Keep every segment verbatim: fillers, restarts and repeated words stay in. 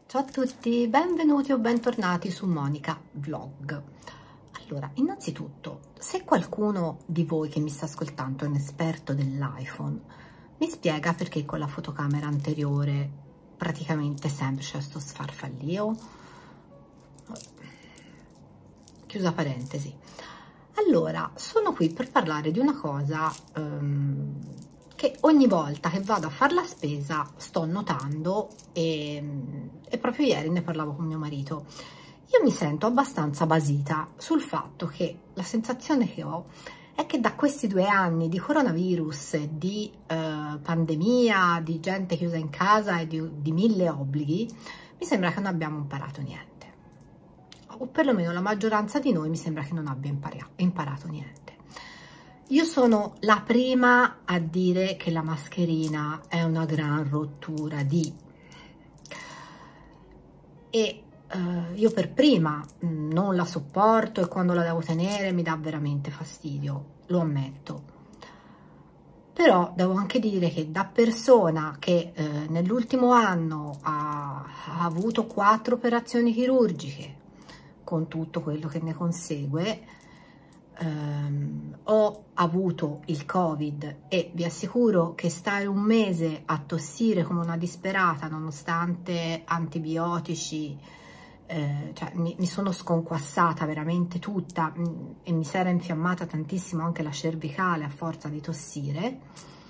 Ciao a tutti, benvenuti o bentornati su Monica Vlog. Allora, innanzitutto, se qualcuno di voi che mi sta ascoltando è un esperto dell'iPhone, mi spiega perché con la fotocamera anteriore praticamente sempre c'è sto sfarfallio? Chiusa parentesi. Allora, sono qui per parlare di una cosa um, che ogni volta che vado a fare la spesa sto notando e, e proprio ieri ne parlavo con mio marito. Io mi sento abbastanza basita sul fatto che la sensazione che ho è che da questi due anni di coronavirus, di eh, pandemia, di gente chiusa in casa e di, di mille obblighi, mi sembra che non abbiamo imparato niente. O perlomeno la maggioranza di noi mi sembra che non abbia imparato niente. Io sono la prima a dire che la mascherina è una gran rottura di... E uh, io per prima mh, non la sopporto e quando la devo tenere mi dà veramente fastidio, lo ammetto. Però devo anche dire che da persona che eh, nell'ultimo anno ha, ha avuto quattro operazioni chirurgiche, con tutto quello che ne consegue, ehm, ho avuto il Covid e vi assicuro che stare un mese a tossire come una disperata nonostante antibiotici, eh, cioè mi, mi sono sconquassata veramente tutta mh, e mi si era infiammata tantissimo anche la cervicale a forza di tossire.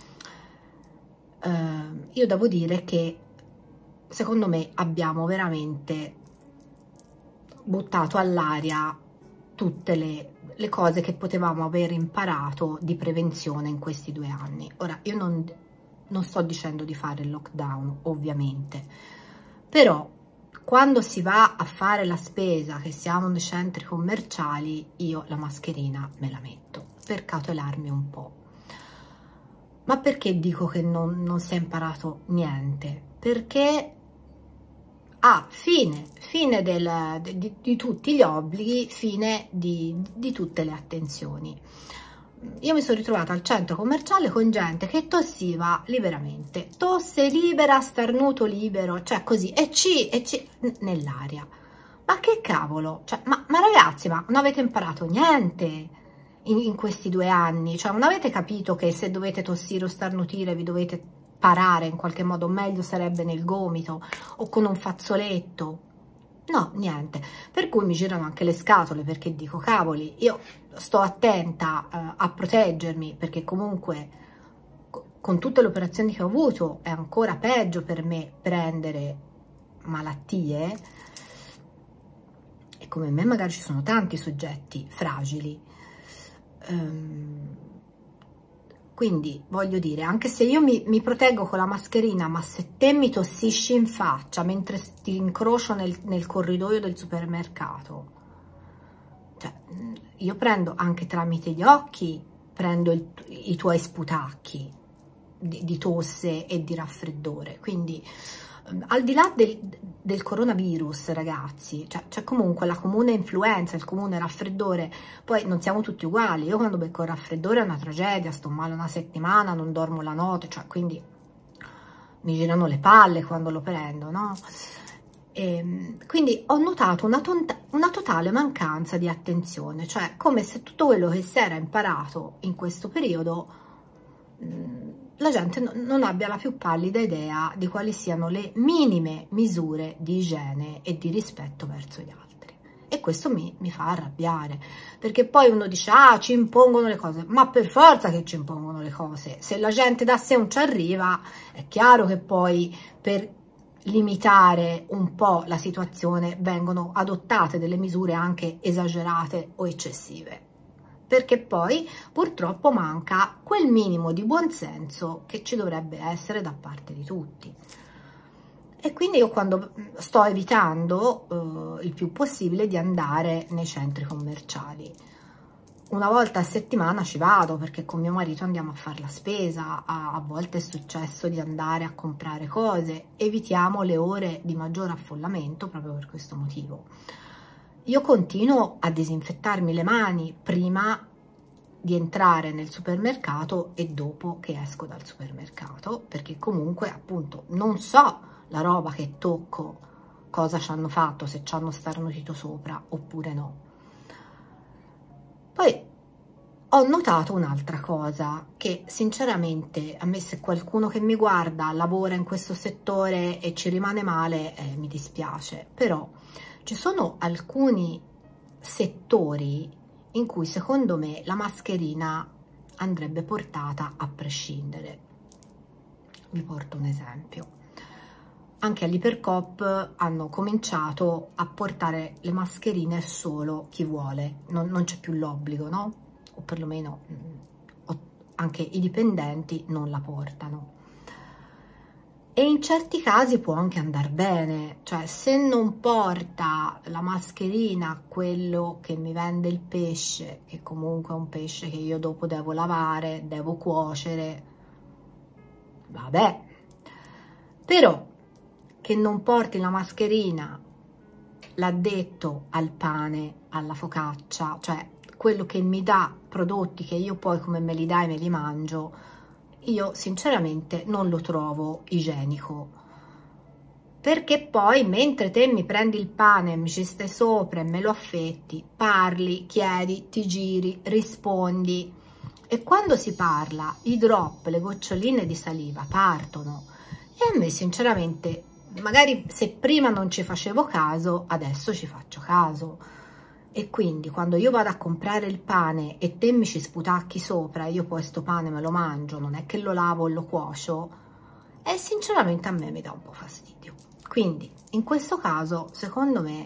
Eh, io devo dire che secondo me abbiamo veramente buttato all'aria tutte le, le cose che potevamo aver imparato di prevenzione in questi due anni. Ora, io non, non sto dicendo di fare il lockdown, ovviamente, però quando si va a fare la spesa, che siamo nei centri commerciali, io la mascherina me la metto per cautelarmi un po'. Ma perché dico che non, non si è imparato niente? Perché a fine, fine del, di, di tutti gli obblighi, fine di, di tutte le attenzioni. Io mi sono ritrovata al centro commerciale con gente che tossiva liberamente, tosse libera, starnuto libero, cioè così, e C, e C nell'aria. Ma che cavolo, cioè, ma, ma ragazzi, ma non avete imparato niente in, in questi due anni? Cioè, non avete capito che se dovete tossire o starnutire vi dovete parare in qualche modo? Meglio sarebbe nel gomito o con un fazzoletto. No, niente. Per cui mi girano anche le scatole, perché dico, cavoli, io sto attenta uh, a proteggermi, perché comunque con tutte le operazioni che ho avuto è ancora peggio per me prendere malattie, e come me magari ci sono tanti soggetti fragili. Um, Quindi voglio dire, anche se io mi, mi proteggo con la mascherina, ma se te mi tossisci in faccia mentre ti incrocio nel, nel corridoio del supermercato, cioè io prendo anche tramite gli occhi, prendo il, i tuoi sputacchi di, di tosse e di raffreddore. Quindi al di là del, del coronavirus, ragazzi, c'è cioè comunque la comune influenza, il comune raffreddore. Poi non siamo tutti uguali. Io quando becco il raffreddore è una tragedia, sto male una settimana, non dormo la notte, cioè quindi mi girano le palle quando lo prendo, no? E quindi ho notato una, una totale mancanza di attenzione, cioè come se tutto quello che si era imparato in questo periodo mh, la gente non abbia la più pallida idea di quali siano le minime misure di igiene e di rispetto verso gli altri. E questo mi, mi fa arrabbiare, perché poi uno dice, ah, ci impongono le cose, ma per forza che ci impongono le cose. Se la gente da sé non ci arriva, è chiaro che poi per limitare un po' la situazione vengono adottate delle misure anche esagerate o eccessive, perché poi purtroppo manca quel minimo di buonsenso che ci dovrebbe essere da parte di tutti. E quindi io quando sto evitando eh, il più possibile di andare nei centri commerciali, una volta a settimana ci vado, perché con mio marito andiamo a fare la spesa, a, a volte è successo di andare a comprare cose, evitiamo le ore di maggior affollamento proprio per questo motivo. Io continuo a disinfettarmi le mani prima di entrare nel supermercato e dopo che esco dal supermercato, perché comunque appunto non so la roba che tocco cosa ci hanno fatto, se ci hanno starnutito sopra oppure no. Poi ho notato un'altra cosa, che sinceramente a me, se qualcuno che mi guarda lavora in questo settore e ci rimane male, eh, mi dispiace, però ci sono alcuni settori in cui secondo me la mascherina andrebbe portata a prescindere. Vi porto un esempio. Anche all'Ipercoop hanno cominciato a portare le mascherine solo chi vuole, non, non c'è più l'obbligo, no? O perlomeno mh, anche i dipendenti non la portano. E in certi casi può anche andare bene, cioè se non porta la mascherina quello che mi vende il pesce, che comunque è un pesce che io dopo devo lavare, devo cuocere, vabbè, però che non porti la mascherina l'addetto al pane, alla focaccia, cioè quello che mi dà prodotti che io poi come me li dai me li mangio, io sinceramente non lo trovo igienico, perché poi mentre te mi prendi il pane, mi ci stai sopra e me lo affetti, parli, chiedi, ti giri, rispondi, e quando si parla i drop, le goccioline di saliva partono, e a me sinceramente, magari se prima non ci facevo caso, adesso ci faccio caso. E quindi quando io vado a comprare il pane e te mi ci sputacchi sopra, io poi sto pane me lo mangio, non è che lo lavo o lo cuocio, e sinceramente a me mi dà un po' fastidio. Quindi in questo caso secondo me,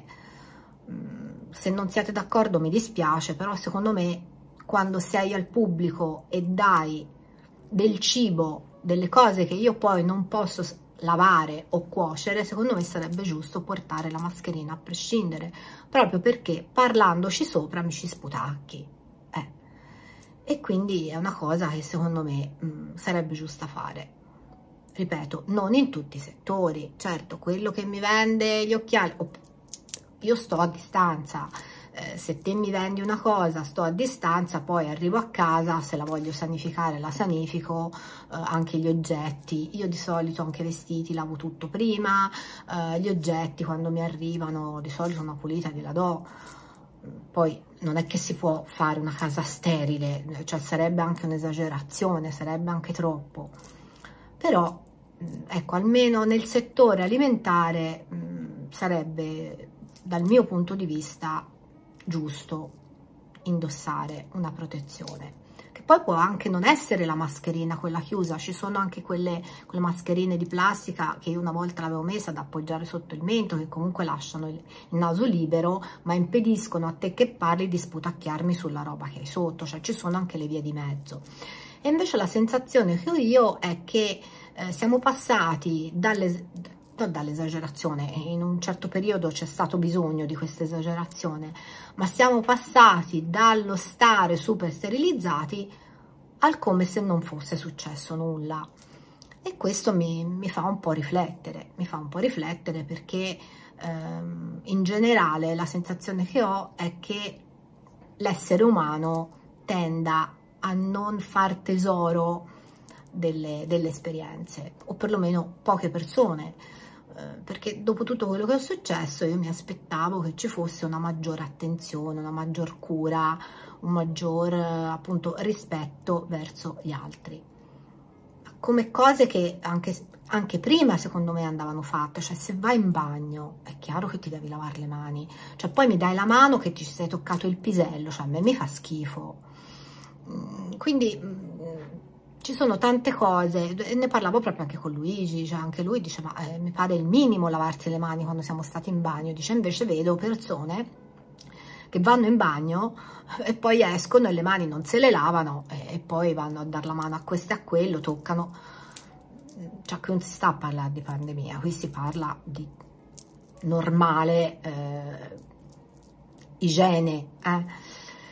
se non siete d'accordo mi dispiace, però secondo me quando sei al pubblico e dai del cibo, delle cose che io poi non posso lavare o cuocere, secondo me sarebbe giusto portare la mascherina a prescindere, proprio perché parlandoci sopra mi ci sputacchi, eh. E quindi è una cosa che secondo me mh, sarebbe giusta fare. Ripeto, non in tutti i settori, certo, quello che mi vende gli occhiali, oh, io sto a distanza, eh, se te mi vendi una cosa sto a distanza, poi arrivo a casa, se la voglio sanificare la sanifico, eh, anche gli oggetti, io di solito anche vestiti lavo tutto prima, eh, gli oggetti quando mi arrivano di solito una pulita gliela do, poi non è che si può fare una casa sterile, cioè sarebbe anche un'esagerazione, sarebbe anche troppo, però ecco, almeno nel settore alimentare mh, sarebbe dal mio punto di vista giusto indossare una protezione, che poi può anche non essere la mascherina quella chiusa, ci sono anche quelle, quelle mascherine di plastica che io una volta l'avevo messa da appoggiare sotto il mento, che comunque lasciano il, il naso libero ma impediscono a te che parli di sputacchiarmi sulla roba che hai sotto, cioè ci sono anche le vie di mezzo. E invece la sensazione che ho io è che eh, siamo passati dalle dall'esagerazione, in un certo periodo c'è stato bisogno di questa esagerazione, ma siamo passati dallo stare super sterilizzati al come se non fosse successo nulla, e questo mi, mi fa un po' riflettere, mi fa un po' riflettere perché ehm, in generale la sensazione che ho è che l'essere umano tenda a non far tesoro delle, delle esperienze, o perlomeno poche persone, perché dopo tutto quello che è successo io mi aspettavo che ci fosse una maggiore attenzione, una maggior cura, un maggior appunto rispetto verso gli altri, come cose che anche, anche prima secondo me andavano fatte, cioè se vai in bagno è chiaro che ti devi lavare le mani, cioè poi mi dai la mano che ti sei toccato il pisello, cioè a me mi fa schifo, quindi ci sono tante cose, e ne parlavo proprio anche con Luigi, cioè anche lui dice ma eh, mi pare il minimo lavarsi le mani quando siamo stati in bagno, dice invece vedo persone che vanno in bagno e poi escono e le mani non se le lavano e, e poi vanno a dar la mano a questo e a quello, toccano, cioè qui non si sta a parlare di pandemia, qui si parla di normale eh, igiene, eh.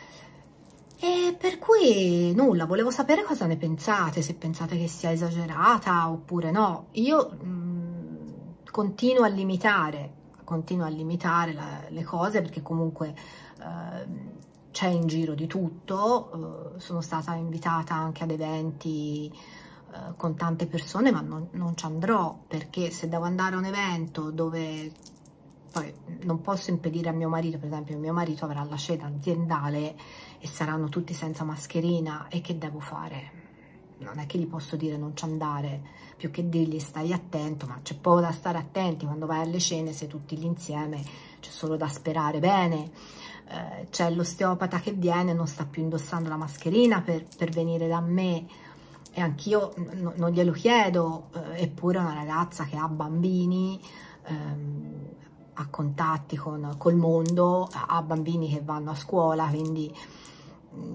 E per cui nulla, volevo sapere cosa ne pensate, se pensate che sia esagerata oppure no. Io mh, continuo a limitare, continuo a limitare la, le cose perché comunque eh, c'è in giro di tutto, eh, sono stata invitata anche ad eventi eh, con tante persone, ma non, non ci andrò perché se devo andare a un evento dove poi non posso impedire a mio marito, per esempio mio marito avrà la cena aziendale e saranno tutti senza mascherina, e che devo fare? Non è che gli posso dire non ci andare, più che dirgli stai attento, ma c'è poco da stare attenti quando vai alle cene, se tutti lì insieme, c'è solo da sperare bene. Eh, c'è l'osteopata che viene, non sta più indossando la mascherina per, per venire da me, e anch'io no, non glielo chiedo, eh, eppure una ragazza che ha bambini, ehm, ha contatti con col mondo, ha bambini che vanno a scuola, quindi mh,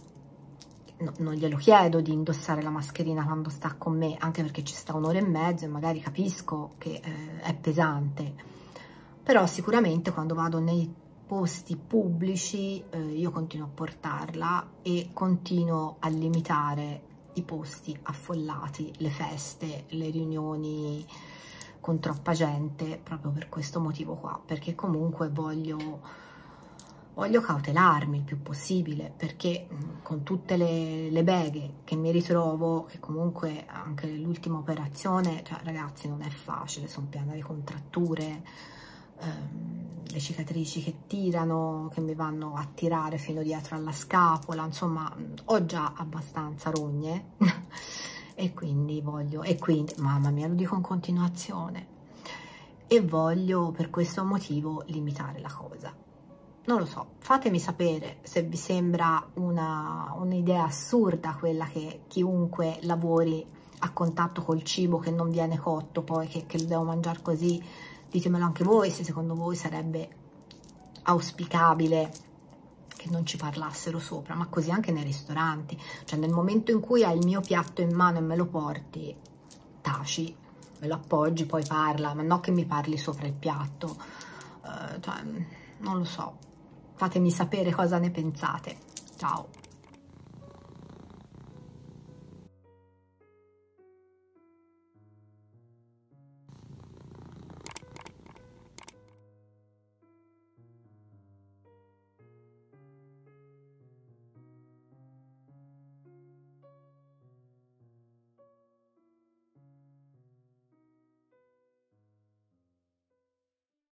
no, non glielo chiedo di indossare la mascherina quando sta con me, anche perché ci sta un'ora e mezzo e magari capisco che eh, è pesante, però sicuramente quando vado nei posti pubblici eh, io continuo a portarla e continuo a limitare i posti affollati, le feste, le riunioni con troppa gente, proprio per questo motivo qua, perché comunque voglio, voglio cautelarmi il più possibile, perché con tutte le, le beghe che mi ritrovo, che comunque anche l'ultima operazione, cioè ragazzi non è facile, sono piena di contratture, ehm, le cicatrici che tirano, che mi vanno a tirare fino dietro alla scapola, insomma ho già abbastanza rogne e quindi voglio, e quindi mamma mia lo dico in continuazione, e voglio per questo motivo limitare la cosa. Non lo so, fatemi sapere se vi sembra una un'idea assurda quella che chiunque lavori a contatto col cibo che non viene cotto, poi che, che lo devo mangiare così. Ditemelo anche voi se secondo voi sarebbe auspicabile che non ci parlassero sopra, ma così anche nei ristoranti, cioè nel momento in cui hai il mio piatto in mano e me lo porti, taci, me lo appoggi, poi parla, ma no che mi parli sopra il piatto, uh, cioè, non lo so, fatemi sapere cosa ne pensate, ciao!